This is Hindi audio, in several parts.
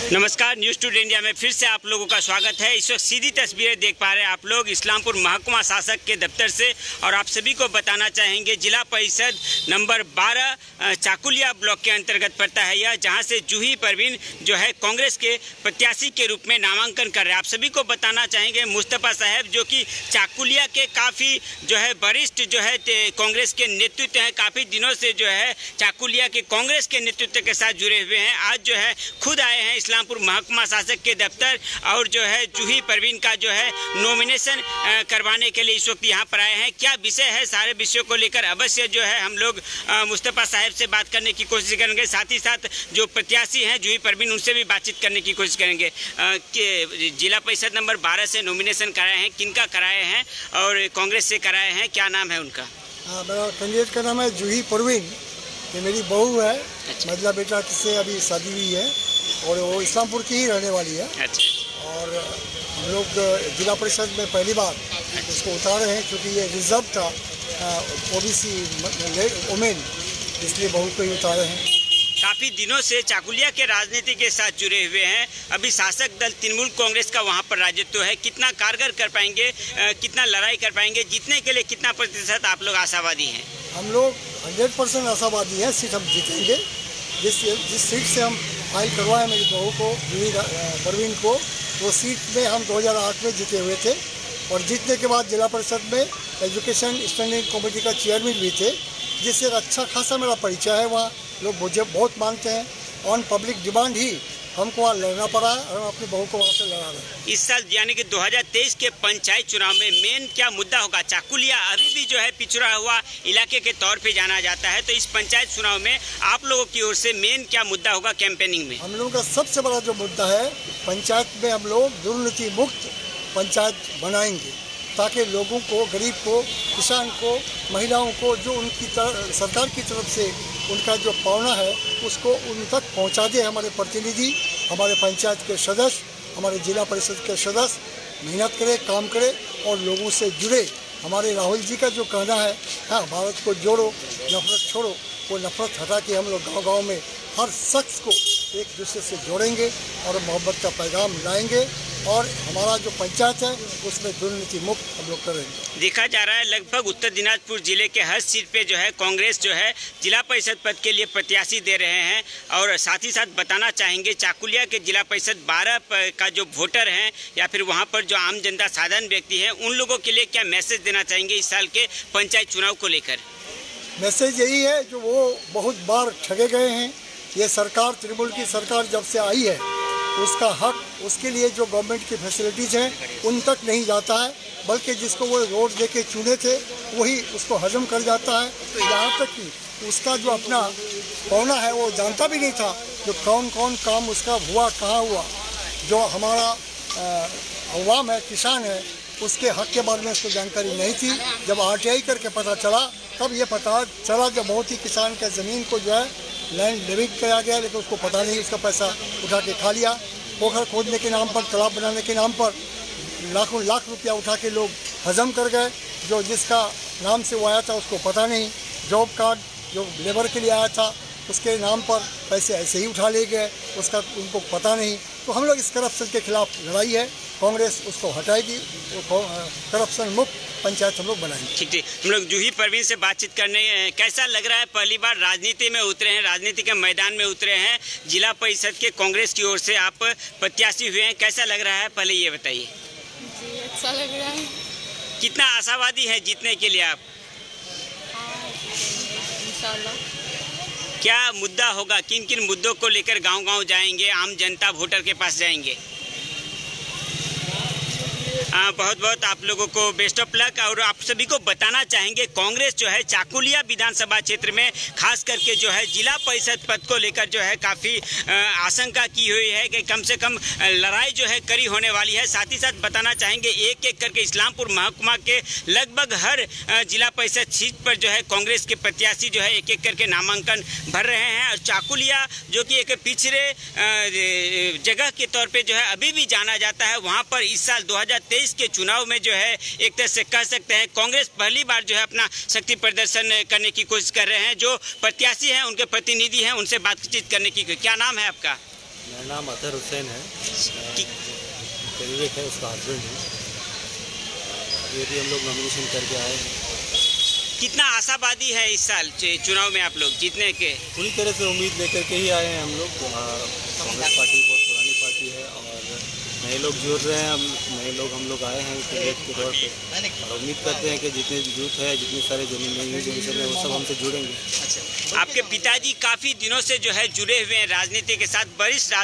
नमस्कार, न्यूज़ टुडे इंडिया में फिर से आप लोगों का स्वागत है। इस वक्त सीधी तस्वीरें देख पा रहे हैं आप लोग इस्लामपुर महकुमा शासक के दफ्तर से, और आप सभी को बताना चाहेंगे जिला परिषद नंबर 12 चाकुलिया ब्लॉक के अंतर्गत पड़ता है यह, जहां से जूही परवीन जो है कांग्रेस के प्रत्याशी के रूप में नामांकन कर रहे हैं। आप सभी को बताना चाहेंगे मुस्तफा साहब जो कि चाकुलिया के काफ़ी जो है वरिष्ठ जो है कांग्रेस के नेतृत्व हैं, काफ़ी दिनों से जो है चाकुलिया के कांग्रेस के नेतृत्व के साथ जुड़े हुए हैं। आज जो है खुद आए हैं इस्लामपुर महकुमा शासक के दफ्तर और जो है जूही परवीन का जो है नॉमिनेशन करवाने के लिए इस वक्त यहाँ पर आए हैं। क्या विषय है, सारे विषयों को लेकर अवश्य जो है हम लोग मुस्तफा साहब से बात करने की कोशिश करेंगे। साथ ही साथ जो प्रत्याशी हैं जूही परवीन, उनसे भी बातचीत करने की कोशिश करेंगे। कि जिला परिषद नंबर 12 से नॉमिनेशन कराए हैं, किनका कराए हैं और कांग्रेस से कराए हैं, क्या नाम है उनका? मेरा कैंडिडेट का नाम है जूही परवीन। ये मेरी बहू है। मजला बेटा से अभी शादी हुई है और वो इस्लामपुर की ही रहने वाली है। अच्छा। और हम लोग जिला परिषद में पहली बार उसको उतारे हैं, क्योंकि ये रिजर्व था ओबीसी वुमेन, इसलिए बहू को ही उतारे हैं। काफ़ी दिनों से चाकुलिया के राजनीति के साथ जुड़े हुए हैं। अभी शासक दल तृणमूल कांग्रेस का वहाँ पर राजत्व है। कितना कारगर कर पाएंगे, कितना लड़ाई कर पाएंगे, जीतने के लिए कितना प्रतिशत आप लोग आशावादी हैं? हम लोग 100% आशावादी हैं, सीट हम जीतेंगे। जिस सीट से हम फाइल करवाए मेरी बहू को, जूही परवीन को, वो सीट में हम 2008 में जीते हुए थे और जीतने के बाद जिला परिषद में एजुकेशन स्टैंडिंग कमेटी का चेयरमैन भी थे, जिससे अच्छा खासा मेरा परिचय है। वहाँ लोग मुझे बहुत मानते हैं। ऑन पब्लिक डिमांड ही हमको वहाँ लड़ना पड़ा है और हम अपनी बहू को वहाँ से लड़ा रहे हैं। इस साल यानी कि 2023 के पंचायत चुनाव में मेन क्या मुद्दा होगा? चाकुलिया अभी भी जो है पिछड़ा हुआ इलाके के तौर पे जाना जाता है, तो इस पंचायत चुनाव में आप लोगों की ओर से मेन क्या मुद्दा होगा कैंपेनिंग में? हम लोगों का सबसे बड़ा जो मुद्दा है, पंचायत में हम लोग दुर्नीति मुक्त पंचायत बनाएंगे, ताकि लोगों को, गरीब को, किसान को, महिलाओं को जो उनकी सरकार की तरफ से उनका जो पावना है उसको उन तक पहुंचा दे। हमारे प्रतिनिधि, हमारे पंचायत के सदस्य, हमारे जिला परिषद के सदस्य मेहनत करे, काम करे और लोगों से जुड़े। हमारे राहुल जी का जो कहना है, हाँ, भारत को जोड़ो, नफरत छोड़ो, वो नफरत हटा के हम लोग गाँव-गाँव में हर शख्स को एक दूसरे से जोड़ेंगे और मोहब्बत का पैगाम लाएंगे और हमारा जो पंचायत है उसमें दुर्नीति मुक्त हम लोग करेंगे। देखा जा रहा है लगभग उत्तर दिनाजपुर जिले के हर सीट पे जो है कांग्रेस जो है जिला परिषद पद के लिए प्रत्याशी दे रहे हैं। और साथ ही साथ बताना चाहेंगे चाकुलिया के जिला परिषद 12 का जो वोटर हैं या फिर वहाँ पर जो आम जनता साधारण व्यक्ति हैं, उन लोगों के लिए क्या मैसेज देना चाहेंगे इस साल के पंचायत चुनाव को लेकर? मैसेज यही है, जो वो बहुत बार ठगे गए हैं। ये सरकार, तृणमूल की सरकार जब से आई है, उसका हक, उसके लिए जो गवर्नमेंट की फैसिलिटीज़ हैं उन तक नहीं जाता है, बल्कि जिसको वो रोड दे के चुने थे वही उसको हजम कर जाता है। तो यहाँ तक कि उसका जो अपना पौना है वो जानता भी नहीं था, जो कौन कौन काम उसका हुआ, कहाँ हुआ। जो हमारा अवाम है, किसान है, उसके हक के बारे में उसको जानकारी नहीं थी। जब RTI करके पता चला तब ये पता चला, जब बहुत ही किसान के ज़मीन को जो है लैंड लिविंग कराया गया, लेकिन उसको पता नहीं, उसका पैसा उठा के खा लिया। पोखर खोदने के नाम पर, तालाब बनाने के नाम पर लाखों लाख रुपया उठा के लोग हजम कर गए। जो जिसका नाम से वो आया था उसको पता नहीं। जॉब कार्ड जो लेबर के लिए आया था उसके नाम पर पैसे ऐसे ही उठा ले गए, उसका उनको पता नहीं। तो हम लोग इस करप्शन के खिलाफ लड़ाई है, कांग्रेस उसको हटाएगी, वो करप्शन मुक्त पंचायत हम लोग बनाएंगे। ठीक ठीक। हम लोग जूही परवीन से बातचीत करने, कैसा लग रहा है, पहली बार राजनीति में उतरे हैं, राजनीति के मैदान में उतरे हैं, जिला परिषद के कांग्रेस की ओर से आप प्रत्याशी हुए हैं, कैसा लग रहा है पहले ये बताइए? जी अच्छा लग रहा है। कितना आशावादी है जीतने के लिए आप? इंशाल्लाह। क्या मुद्दा होगा, किन किन मुद्दों को लेकर गांव-गांव जाएंगे, आम जनता वोटर के पास जाएंगे? बहुत बहुत आप लोगों को बेस्ट ऑफ लक। और आप सभी को बताना चाहेंगे कांग्रेस जो है चाकुलिया विधानसभा क्षेत्र में खास करके जो है जिला परिषद पद को लेकर जो है काफ़ी आशंका की हुई है कि कम से कम लड़ाई जो है कड़ी होने वाली है। साथ ही साथ बताना चाहेंगे एक एक करके इस्लामपुर महकुमा के लगभग हर जिला परिषद सीट पर जो है कांग्रेस के प्रत्याशी जो है एक एक करके नामांकन भर रहे हैं। और चाकुलिया जो कि एक पिछड़े जगह के तौर पर जो है अभी भी जाना जाता है, वहाँ पर इस साल 2023 के चुनाव में जो है एक तरह से कह सकते हैं कांग्रेस पहली बार जो है अपना शक्ति प्रदर्शन करने की कोशिश कर रहे हैं। जो प्रत्याशी हैं, उनके प्रतिनिधि हैं, उनसे बातचीत करने की। क्या नाम है आपका? मेरा नाम अतहर हुसैन है, करीब है, उसका हस्बैंड है। ये भी हम लोग नॉमिनेशन करके आए हैं। कितना आशावादी है इस साल चुनाव में आप लोग जीतने के? पूरी तरह से उम्मीद लेकर के ही आए हैं हम लोग। कांग्रेस पार्टी बहुत पुरानी पार्टी है और नए लोग जुड़ रहे हैं। हम लोग आए हैं कैंडिडेट के तौर पे और उम्मीद करते हैं कि जितने यूथ है, जितने सारे नई जनरेशन है, वो सब हमसे जुड़ेंगे। अच्छा, आपके पिताजी काफ़ी दिनों से जो है जुड़े हुए हैं राजनीति के साथ, वरिष्ठ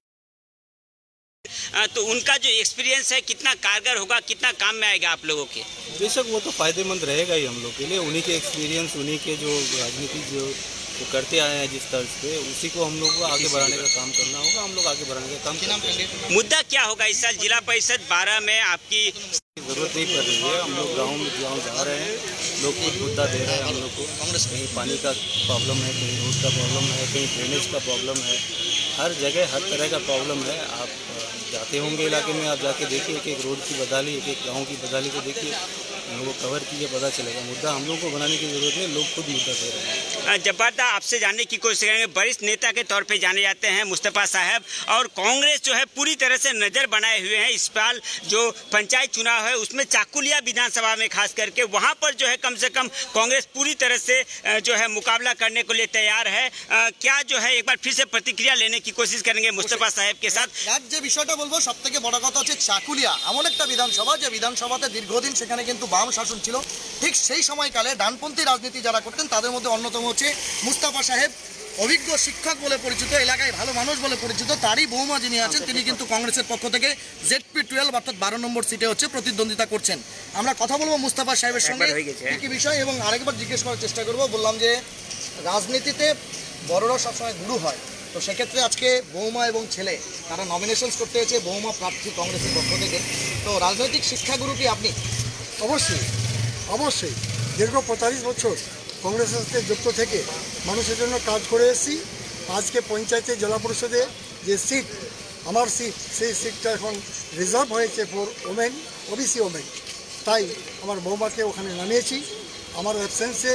तो उनका जो एक्सपीरियंस है कितना कारगर होगा, कितना काम में आएगा आप लोगों के? बेशक वो तो फ़ायदेमंद रहेगा ही हम लोग के लिए। उन्हीं के एक्सपीरियंस, उन्हीं के जो राजनीति जो करते आए हैं जिस तर्ज पे, उसी को हम लोग को आगे बढ़ाने का काम करना होगा। हम लोग आगे बढ़ाने का काम करेंगे। मुद्दा क्या होगा इस साल जिला परिषद 12 में? आपकी ज़रूरत नहीं पड़ रही है। हम लोग गाँव जा रहे हैं, लोग कुछ मुद्दा दे रहे हैं हम लोग को। कहीं पानी का प्रॉब्लम है, कहीं रोड का प्रॉब्लम है, कहीं ड्रेनेज का प्रॉब्लम है। हर जगह हर तरह का प्रॉब्लम है। आप जाते होंगे इलाके में, आप जाके देखिए, एक रोड की बदहाली, एक गांव की बदहाली को देखिए, वो कवर कीजिए, पता चलेगा। मुद्दा हम लोग को बनाने की जरूरत है, लोग खुद मुद्दा दे रहे हैं। जब्बार, आपसे जानने की कोशिश करेंगे। वरिष्ठ नेता के तौर पे जाने जाते हैं मुस्तफ़ा साहब, और कांग्रेस जो है पूरी तरह से नज़र बनाए हुए हैं। इस साल जो पंचायत चुनाव है उसमें चाकुलिया विधानसभा में खास करके वहाँ पर जो है कम से कम कांग्रेस पूरी तरह से जो है मुकाबला करने को लिए तैयार है। क्या जो है एक बार फिर से प्रतिक्रिया लेने की कोशिश करेंगे मुस्तफ़ा साहब के साथ? যে বিষয়টা বলবো সবথেকে বড় কথা হচ্ছে চাকুলিয়া এমন একটা বিধানসভা যে বিধানসভাতে দীর্ঘদিন সেখানে কিন্তু বাম শাসন ছিল। ঠিক সেই সময়কালে ডানপন্থী রাজনীতি যারা করতেন তাদের মধ্যে অন্যতম হচ্ছে মুস্তাফা সাহেব, অভিজ্ঞ শিক্ষক বলে পরিচিত, এলাকায় ভালো মানুষ বলে পরিচিত। তারই বৌমা যিনি আছেন তিনি কিন্তু কংগ্রেসের পক্ষ থেকে ZP-12 অর্থাৎ 12 নম্বর সিটে হচ্ছে প্রতিদ্বন্দ্বিতা করছেন। আমরা কথা বলবো মুস্তাফা সাহেবের সঙ্গে কি বিষয় এবং আরেকবার জিজ্ঞেস করার চেষ্টা করব। বললাম যে রাজনীতিতে বড়রা সবসময় গুরু হয়, তো সেক্ষেত্রে আজকে বৌমা এবং ছেলে তারা নমিনেশনস করতে হয়েছে, বৌমা প্রার্থী কংগ্রেসের পক্ষ থেকে। তো রাজনৈতিক শিক্ষাগুরু কি আপনি? অবশ্যই অবশ্যই দীর্ঘ 45 বছর কংগ্রেসের সাথে যুক্ত থেকে মানুষের জন্য কাজ করে এসেছি। আজকে পঞ্চায়েতে জেলা পরিষদে যে সিট, আমার সিট, সেই সিটটা এখন রিজার্ভ হয়েছে ফর ওমেন, ওবিসি ওমেন। তাই আমার বৌমাকে ওখানে নামিয়েছি। আমার অ্যাবসেন্সে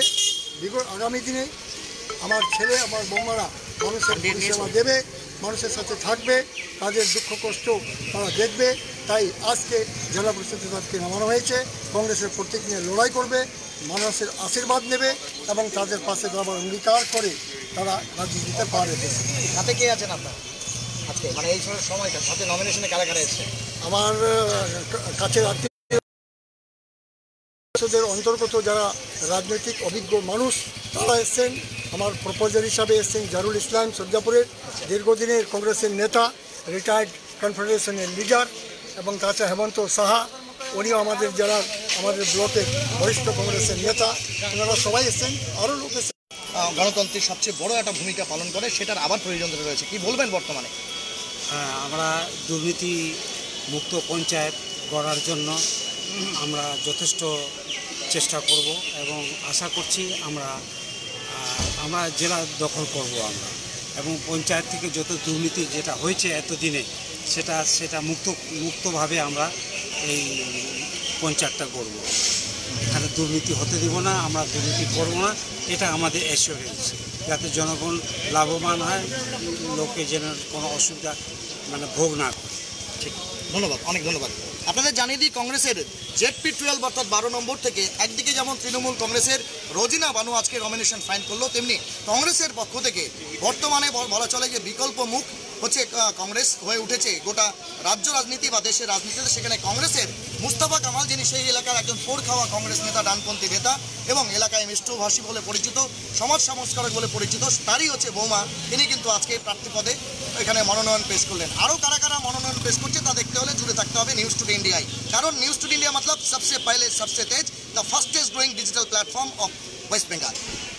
আগামী দিনে আমার ছেলে, আমার বৌমারা মানুষের পরিষেবা দেবে, মানুষের সাথে থাকবে, তাদের দুঃখ কষ্ট তারা দেখবে। তাই আজকে জেলা পরিষদে তাদেরকে নামানো হয়েছে। কংগ্রেসের প্রতীক নিয়ে লড়াই করবে, মানুষের আশীর্বাদ নেবে এবং তাদের পাশে দাঁড়াবার অঙ্গীকার করে তারা রাজনীতিতে পা রেখেছে। সাথে কে আছেন আপনার আজকে, মানে এই সময়টা সাথে নমিনেশনে কারা কারা এসেছে? আমার কাছের আত্মীয় অন্তর্গত যারা রাজনৈতিক অভিজ্ঞ মানুষ তারা এসছেন। আমার প্রপোজার হিসাবে এসছেন জারুল ইসলাম সজ্জাপুরের, দীর্ঘদিনের কংগ্রেসের নেতা, রিটায়ার্ড কনফেডারেশনের লিডার, এবং তাছাড়া হেমন্ত সাহা, উনিও আমাদের জেলার, আমাদের ব্লকের বরিষ্ঠ কংগ্রেসের নেতা। ওনারা সবাই এসছেন, আরও লোক এসেছেন। গণতন্ত্রের সবচেয়ে বড় একটা ভূমিকা পালন করে, সেটার আবার প্রয়োজন রয়েছে। কি বলবেন বর্তমানে? আমরা দুর্নীতি মুক্ত পঞ্চায়েত গড়ার জন্য আমরা যথেষ্ট চেষ্টা করব এবং আশা করছি আমরা জেলা দখল করব আমরা, এবং পঞ্চায়েত থেকে যত দুর্নীতি যেটা হয়েছে এতদিনে সেটা মুক্তভাবে আমরা এই পঞ্চায়েতটা করব। এখানে দুর্নীতি হতে দেব না, আমরা দুর্নীতি করব না, এটা আমাদের অ্যাসিওরেন্স, যাতে জনগণ লাভবান হয়, লোকে যেন কোনো অসুবিধা ভোগ না করে। ঠিক, ধন্যবাদ, অনেক ধন্যবাদ। আপনাদের জানিয়ে দিই, কংগ্রেসের ZP-12 অর্থাৎ 12 নম্বর থেকে একদিকে যেমন তৃণমূল কংগ্রেসের রোজিনা বানু আজকে নমিনেশন ফাইল করলো, তেমনি কংগ্রেসের পক্ষ থেকে বর্তমানে বলা চলে যে বিকল্প মুখ হচ্ছে কংগ্রেস হয়ে উঠেছে গোটা রাজ্য রাজনীতি বা দেশের রাজনীতিতে। সেখানে কংগ্রেসের মুস্তাফা কামাল, যিনি সেই এলাকার একজন পোড় খাওয়া কংগ্রেস নেতা, ডানপন্থী নেতা এবং এলাকায় মিষ্টভাষী বলে পরিচিত, সমাজ সংস্কারক বলে পরিচিত, তারই হচ্ছে বৌমা। তিনি কিন্তু আজকে প্রার্থী পদে এখানে মনোনয়ন পেশ করলেন। আরও কারা কারা মনোনয়ন পেশ করছে তা দেখতে হলে জুড়ে থাকতে হবে নিউজ টুডে ইন্ডিয়ায়, কারণ নিউজ টুডে ইন্ডিয়া মতলব সবসে পহলে সবসে তেজ, the fastest growing digital platform of West Bengal.